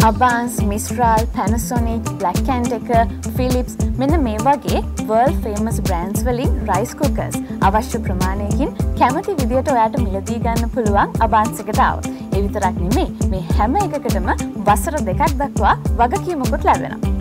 Abans, Mistral, Panasonic, Black & Decker, Philips මෙන්න මේ වගේ world famous brands වලින් rice cookers අවශ්‍ය ප්‍රමාණයකින් කැමති විදියට ඔයාට මිලදී ගන්න පුළුවන් Abans එකට આવොත්. ඒ විතරක් නෙමෙයි මේ හැම එකකටම වසර 2ක් දක්වා වගකීමකුත් ලැබෙනවා.